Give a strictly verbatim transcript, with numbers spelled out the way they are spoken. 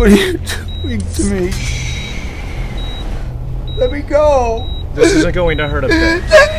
What are you doing to me? Let me go. This isn't going to hurt a bit.